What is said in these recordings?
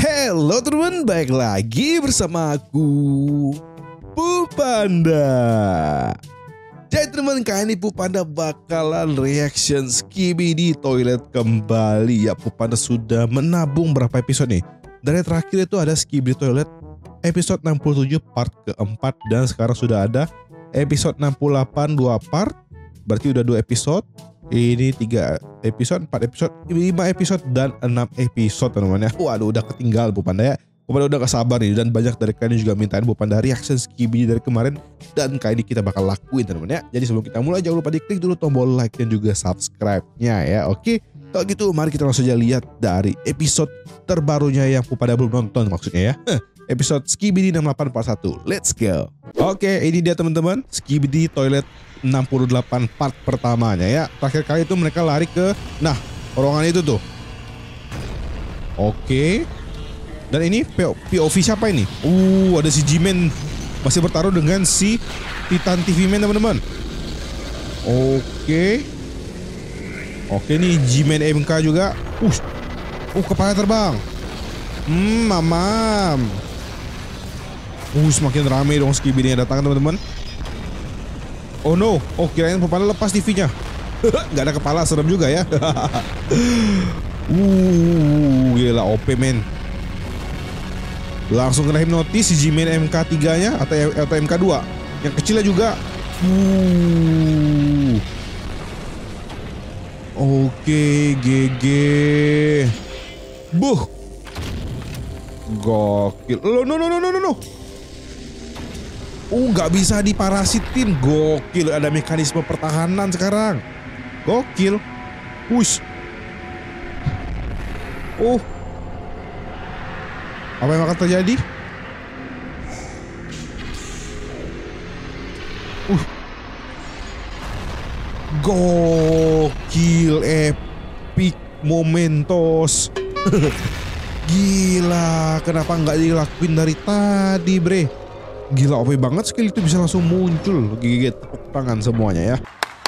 Halo teman, baik lagi bersama aku, Pupanda. Jadi teman, kali ini Pupanda bakalan reaction Skibidi Toilet kembali. Ya, Pupanda sudah menabung berapa episode nih? Dari terakhir itu ada Skibidi Toilet episode 67 part keempat, dan sekarang sudah ada episode 68 2 part. Berarti udah 2 episode. Ini 3 episode, 4 episode, 5 episode, dan 6 episode teman-teman ya. Waduh, udah ketinggal Pupanda ya. Pupanda udah gak sabar nih, dan banyak dari kalian juga mintain Pupanda reaction Skibidi dari kemarin, dan kali ini kita bakal lakuin teman-teman ya. Jadi sebelum kita mulai, jangan lupa diklik dulu tombol like dan juga subscribe-nya ya. Oke, kalau gitu mari kita langsung saja lihat dari episode terbarunya yang Pupanda belum nonton maksudnya ya. Episode Skibidi 6841. Let's go. Oke, ini dia teman-teman, Skibidi Toilet 68 part pertamanya ya. Terakhir kali itu mereka lari ke ruangan itu tuh. Oke. Dan ini POV siapa ini? Ada si G-Man masih bertaruh dengan si Titan TV Man teman-teman. Oke. Oke nih G-Man MK juga. Kepala terbang. Mamam. Semakin ramai dong Skibidi yang datang teman-teman. Oh no, kirain Pupanda lepas TV-nya. Gak ada kepala, serem juga ya. Gila OP men. Langsung kena hipnotis si G-Man MK3-nya atau MK2. Yang kecilnya juga. Oke, GG. Buh. Gokil. No. Nggak bisa diparasitin. Gokil, ada mekanisme pertahanan sekarang. Gokil. Apa yang akan terjadi? Gokil, epic, momentos. Gila, kenapa nggak dilakuin dari tadi, bre? Gila, OP banget skill itu bisa langsung muncul. Gigit tepuk tangan semuanya ya.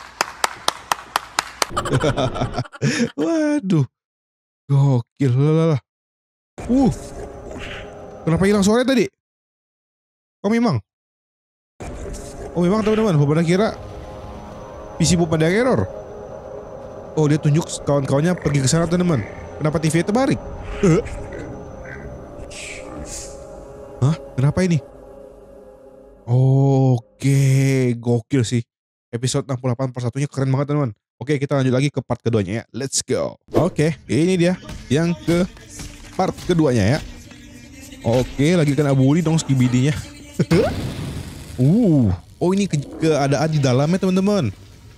Waduh. Gokil. Kenapa hilang suara tadi? Memang teman-teman, Pupanda kira PC Pupanda error. Dia tunjuk kawan-kawannya pergi ke sana teman-teman. Kenapa TV terbalik? Hah? Kenapa ini? Oke, gokil sih. Episode 68 part 1-nya keren banget teman-teman. Oke, kita lanjut lagi ke part keduanya ya. Let's go. Oke, ini dia yang ke part keduanya ya. Oke, lagi kena bully dong Skibidi-nya. Ini keadaan di dalamnya teman-teman.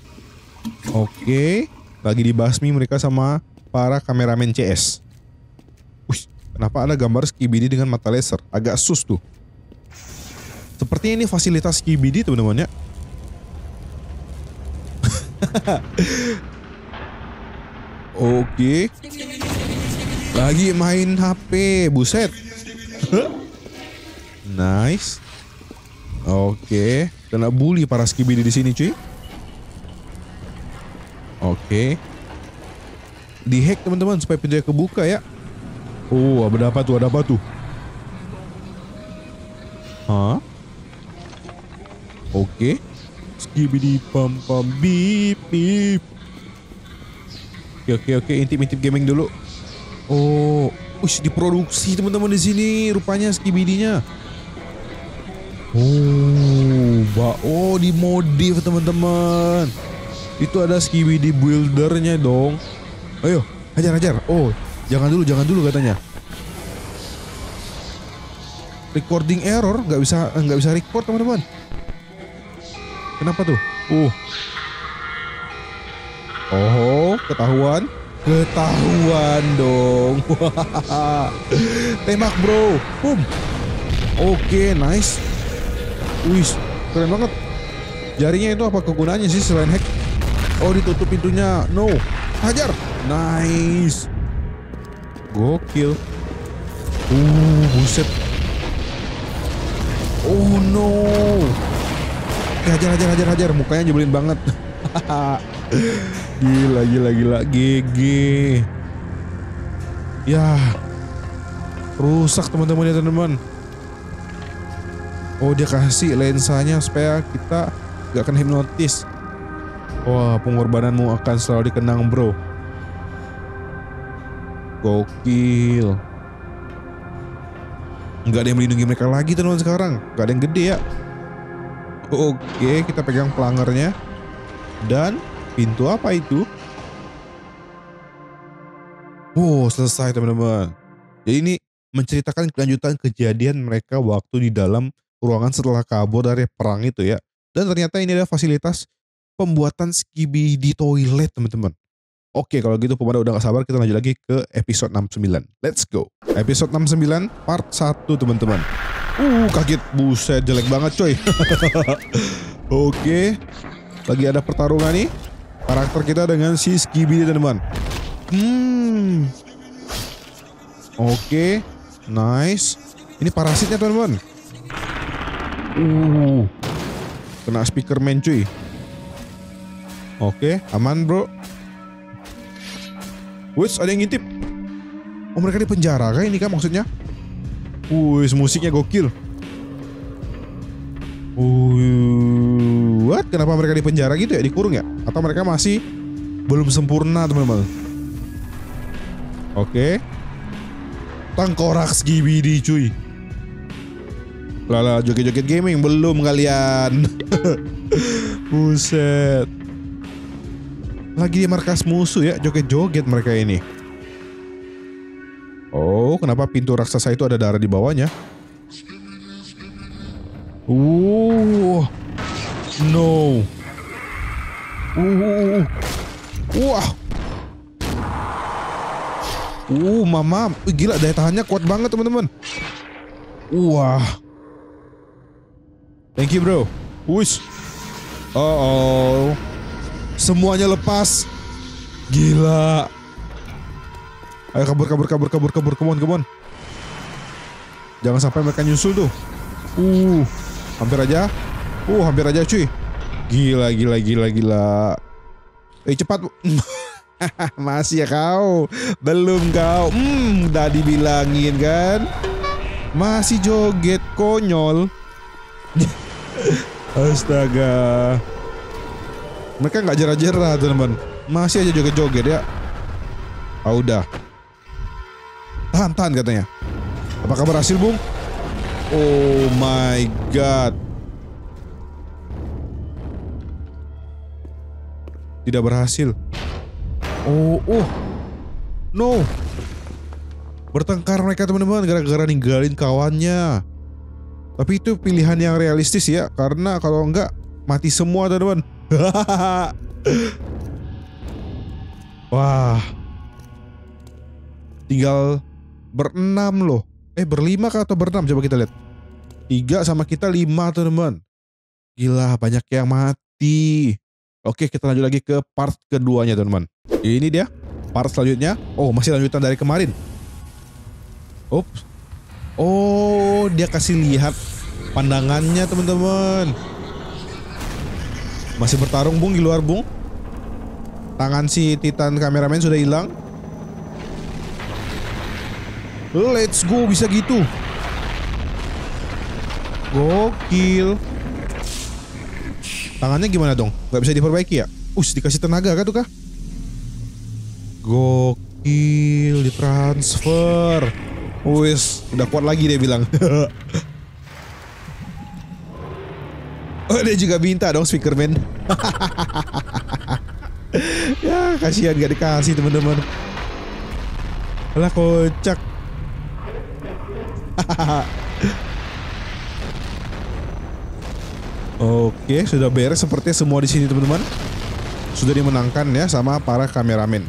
Oke, lagi dibasmi mereka sama para kameramen CS. Kenapa ada gambar Skibidi dengan mata laser? Agak sus tuh. Sepertinya ini fasilitas Skibidi teman-teman ya. Oke. Lagi main HP, buset. Nice. Oke, kena bully para Skibidi di sini cuy. Oke. Dihack teman-teman supaya pintunya kebuka ya. Ada apa tuh? Hah? Oke. Skibidi pam bip bip. Oke, intip gaming dulu. Diproduksi teman-teman di sini rupanya Skibidi-nya. Dimodif teman-teman. Itu ada Skibidi buildernya dong. Ayo, hajar. Jangan dulu katanya. Recording error, nggak bisa record teman-teman. Kenapa tuh? Ketahuan dong. Tembak bro. Oke, nice. Keren banget. Jarinya itu apa kegunaannya sih selain hack? Ditutup pintunya. No. Hajar. Nice. Gokil. Buset. No. Hajar. Mukanya nyebelin banget. Gila. GG. Ya. Rusak teman-teman ya teman-teman. Oh dia kasih lensanya supaya kita gak kena hipnotis. Wah pengorbananmu akan selalu dikenang bro. Gokil. Nggak ada yang melindungi mereka lagi teman-teman sekarang. Nggak ada yang gede ya. Oke kita pegang pelangernya. Dan pintu apa itu? Wow selesai teman-teman. Jadi ini menceritakan kelanjutan kejadian mereka waktu di dalam ruangan setelah kabur dari perang itu ya. Dan ternyata ini adalah fasilitas pembuatan Skibidi toilet teman-teman. Oke kalau gitu Pemanda udah gak sabar, kita lanjut lagi ke episode 69. Let's go. Episode 69 part 1 teman-teman. Kaget, buset jelek banget coy. Oke. Lagi ada pertarungan nih. Karakter kita dengan si Skibidi teman-teman. Oke. Nice. Ini parasitnya teman-teman. Kena speaker man cuy. Oke, aman bro. Wih, ada yang ngintip. Oh mereka di penjara kah ini kah maksudnya? Wih, musiknya gokil. What? Kenapa mereka di penjara gitu ya? Dikurung ya? Atau mereka masih belum sempurna teman-teman? Oke. Tengkorak Skibidi cuy. Lala joget-joget gaming belum kalian. Buset. Lagi di markas musuh ya, joget-joget mereka ini. Oh, kenapa pintu raksasa itu ada darah di bawahnya? No. Wah. Mama, gila daya tahannya kuat banget teman-teman. Wah. Thank you bro. Wush. Semuanya lepas. Gila. Ayo kabur. Come on. Jangan sampai mereka nyusul tuh. Hampir aja cuy. Gila. Cepat. Masih ya kau. Belum kau. Udah dibilangin kan. Masih joget konyol. Astaga. Mereka nggak jerah-jerah teman-teman. Masih aja joget-joget ya. Udah. Tahan katanya. Apakah berhasil bung? Oh my god. Tidak berhasil. No. Bertengkar mereka teman-teman gara-gara ninggalin kawannya. Tapi itu pilihan yang realistis ya. Karena kalau enggak mati semua teman-teman. Wah. Tinggal berenam loh. Berlima kah atau berenam? Coba kita lihat. 3 sama kita 5 teman-teman. Gila banyak yang mati. Oke kita lanjut lagi ke part keduanya teman-teman. Ini dia part selanjutnya. Masih lanjutan dari kemarin. Dia kasih lihat pandangannya teman-teman. Masih bertarung bung di luar bung. Tangan si Titan kameramen sudah hilang. Let's go, bisa gitu. Gokil. Tangannya gimana dong? Gak bisa diperbaiki ya? Dikasih tenaga kah tuh kah? Gokil, ditransfer. Udah kuat lagi dia bilang. Dia juga minta dong speakerman. Ya kasihan gak dikasih teman-teman. Alah kocak. Oke, sudah beres sepertinya semua di sini teman-teman. Sudah dimenangkan ya sama para kameramen.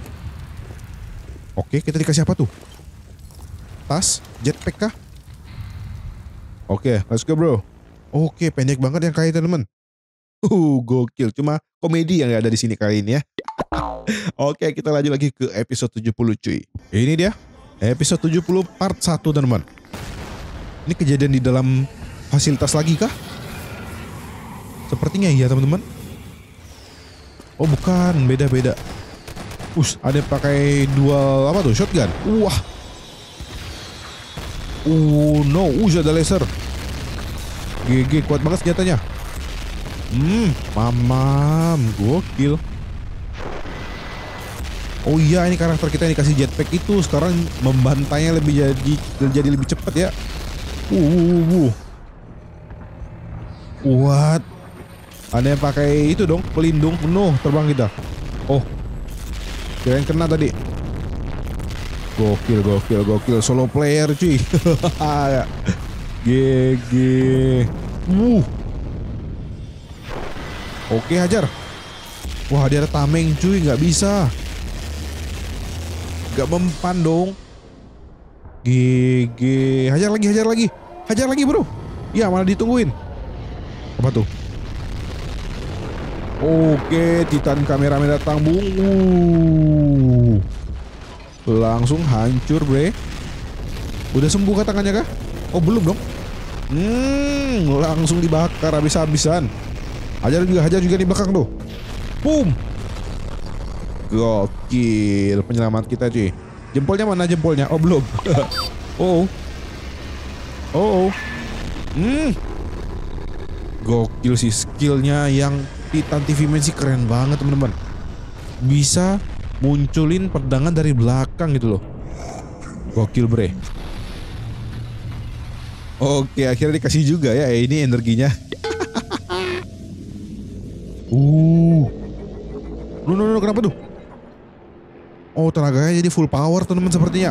Oke, kita dikasih apa tuh? Tas, jetpack kah? Oke, let's go bro. Oke, pendek banget yang kayak teman-teman. Gokil. Cuma komedi yang gak ada di sini kali ini ya. Oke, kita lanjut lagi ke episode 70 cuy. Ini dia episode 70 part 1 teman-teman. Ini kejadian di dalam fasilitas lagi kah? Sepertinya iya teman-teman. Bukan, beda-beda. Ada yang pakai dual apa tuh? Shotgun. Wah. No, ada laser. GG, kuat banget senjatanya. Mamam, gokil. Oh iya, ini karakter kita yang dikasih jetpack itu sekarang membantainya jadi lebih cepat ya. What? Ada yang pakai itu dong, pelindung. No, terbang kita. Oh, kirain kena tadi. Gokil. Solo player cuy. GG. Oke, hajar. Wah, dia ada tameng cuy, nggak bisa. Nggak mempan dong. GG. Hajar lagi bro. Ya, malah ditungguin. Apa tuh? Oke, Titan kameramen datang, bung. Langsung hancur, bre. Udah sembuh kah tangannya kah? Oh, belum dong. Langsung dibakar habis-habisan. Hajar juga di belakang tuh. Boom. Gokil, penyelamat kita cuy. Jempolnya mana jempolnya? Oh, belum. Gokil sih skillnya yang Titan TV Man sih, keren banget teman-teman. Bisa munculin pedangan dari belakang gitu loh. Gokil bre. Oke, akhirnya dikasih juga ya ini energinya. No, kenapa tuh? Oh, tenaganya jadi full power teman-teman sepertinya.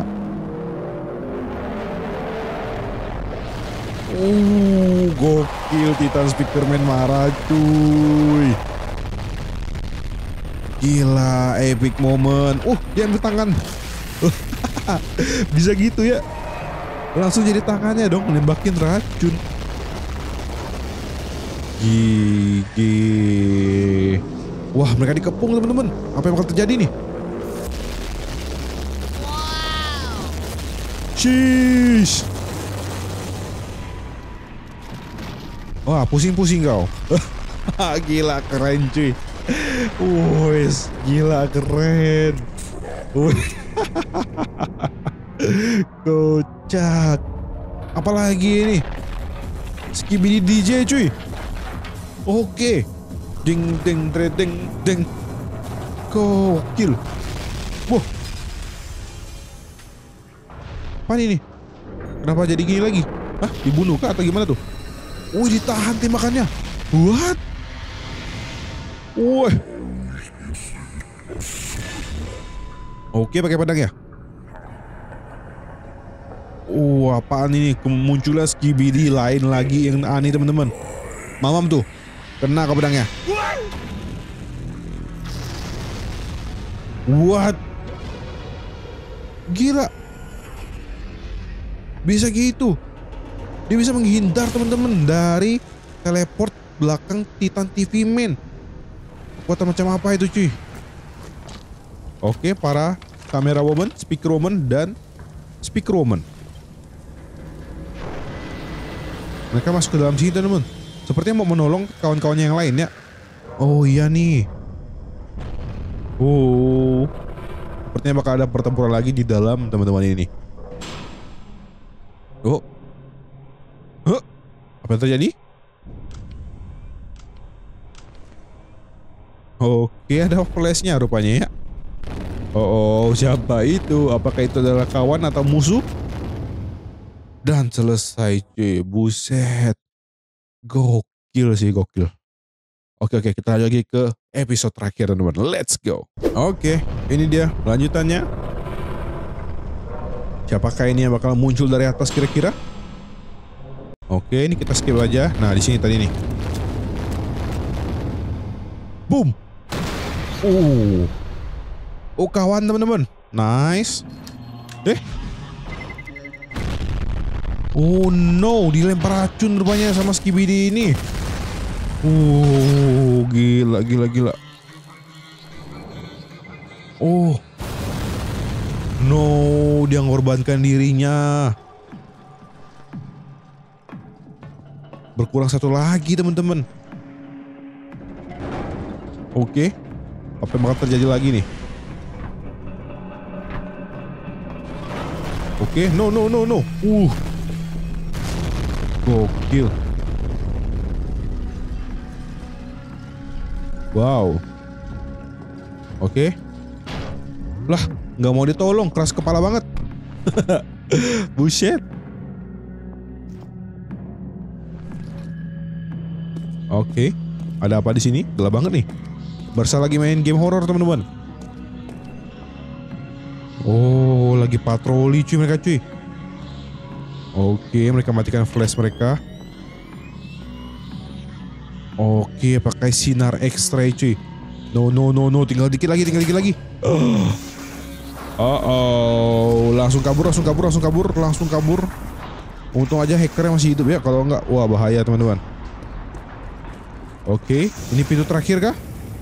Gokil, Titan Speakerman marah cuy. Gila, epic moment. Dia ambil tangan. Bisa gitu ya. Langsung jadi tangannya dong, nembakin racun. Gigi. Wah, mereka dikepung teman-teman. Apa yang bakal terjadi nih? Sheesh. Wah, pusing-pusing kau. Gila, keren cuy. Wes, gila keren. Kocak. Apalagi ini? Skibidi DJ cuy. Oke. Ding. Gokil. Wah. Apa ini? Kenapa jadi gini lagi? Hah? Dibunuh kah atau gimana tuh? Ditahan tembakannya. What? Oke, pakai pedang ya. Apaan ini? Kemunculan Skibidi lain lagi yang aneh teman-teman. Mamam tuh. Kena ke pedangnya. What? Gila. Bisa gitu. Dia bisa menghindar teman-teman dari teleport belakang Titan TV Man. Kekuatan macam apa itu cuy? Oke, para kamera woman, speaker woman, dan speaker woman. Mereka masuk ke dalam sini teman-teman. Sepertinya mau menolong kawan-kawannya yang lain ya. Oh iya nih. Sepertinya bakal ada pertempuran lagi di dalam teman-teman ini. Apa yang terjadi? Oke, ada flashnya rupanya ya. Siapa itu? Apakah itu adalah kawan atau musuh? Dan selesai cuy. Buset. Gokil sih, gokil. Oke, kita lanjut lagi ke episode terakhir teman-teman. Let's go. Oke, ini dia lanjutannya. Siapakah ini yang bakal muncul dari atas kira-kira? Oke, ini kita skip aja. Nah, di sini tadi nih. Boom. Kawan teman-teman. Nice. No, dilempar racun rupanya sama Skibidi ini. Gila. No, dia ngorbankan dirinya. Berkurang satu lagi teman-teman. Oke. Apa yang bakal terjadi lagi nih? Oke, no. Gokil. Wow. Oke. Lah, nggak mau ditolong, keras kepala banget. Buset. Oke. Ada apa di sini? Gelap banget nih. Barca lagi main game horror, teman-teman. Oh, lagi patroli cuy mereka cuy. Oke, mereka matikan flash mereka. Oke, pakai sinar X-ray cuy. No, tinggal dikit lagi. Langsung kabur. Untung aja hackernya masih hidup ya, kalau enggak wah bahaya teman-teman. Oke, ini pintu terakhir kah?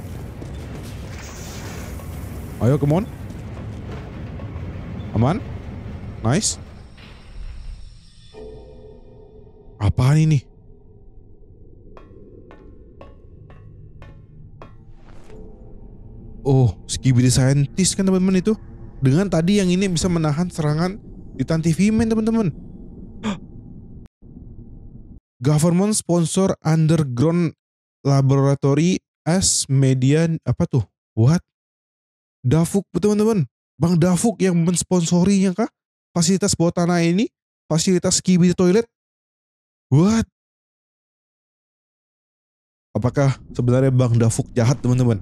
Ayo, come on. Aman? Nice. Apaan ini? Oh, Skibidi Scientist kan teman-teman itu. Dengan tadi yang ini bisa menahan serangan Titan TV Man teman-teman. Government sponsor underground laboratory as media apa tuh? What? Dafuk teman-teman. Bang Dafuk yang mensponsorinya kah? Fasilitas bawah tanah ini? Fasilitas Skibidi Toilet? What? Apakah sebenarnya Bang Dafuk jahat teman-teman?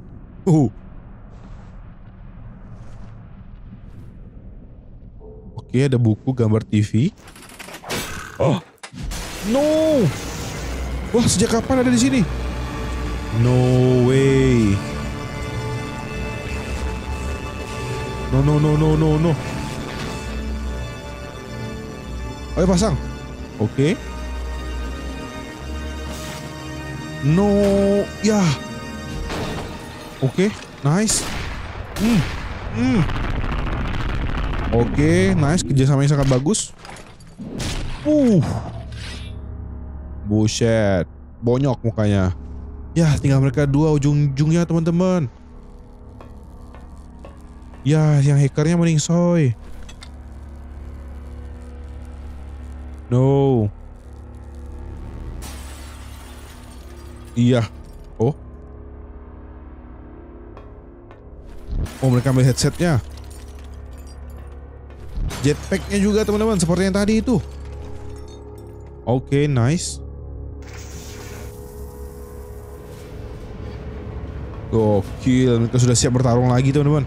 Oke, ada buku, gambar TV. Oh, no! Wah, sejak kapan ada di sini? No way. No. Ayo pasang. Oke. No, ya. Oke, nice. Oke, nice, kerjasamanya sangat bagus. Buset, bonyok mukanya. Ya, tinggal mereka dua ujung-ujungnya teman-teman. Ya, yang hackernya meningsoy. No. Iya. Oh, mereka ambil headsetnya. Jetpacknya juga teman-teman, seperti yang tadi itu. Oke, nice. Gokil, mereka sudah siap bertarung lagi teman-teman.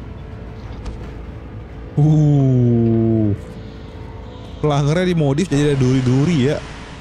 Pelanggarnya dimodif jadi ada duri-duri ya.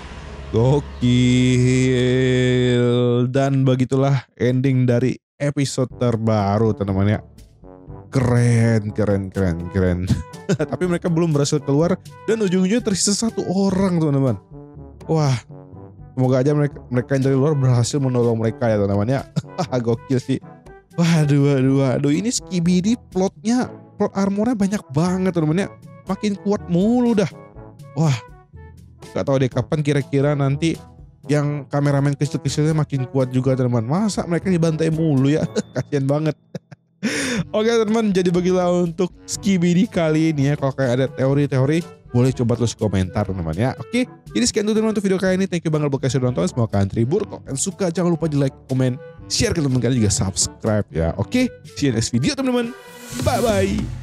Gokil. Dan begitulah ending dari episode terbaru teman-teman ya. Keren. Tapi mereka belum berhasil keluar dan ujung-ujungnya tersisa satu orang teman-teman. Wah, semoga aja mereka yang dari luar berhasil menolong mereka ya teman-teman ya. Gokil sih. Waduh, ini Skibidi plot armornya banyak banget teman-teman ya. Makin kuat mulu dah. Wah, gak tahu deh kapan kira-kira nanti yang kameramen kecil-kecilnya makin kuat juga teman-teman. Masa mereka dibantai mulu ya. Kasian banget. Oke teman-teman, jadi bagilah untuk Skibidi kali ini ya. Kalau kayak ada teori-teori, boleh coba tulis komentar teman-teman ya. Oke, jadi sekian dulu teman-teman untuk video kali ini. Thank you banget buat kalian sudah nonton. Semoga kalian terhibur. Kalau kalian suka, jangan lupa di like, komen, share ke teman-teman kalian juga subscribe ya. Oke, see you next video teman-teman. Bye-bye.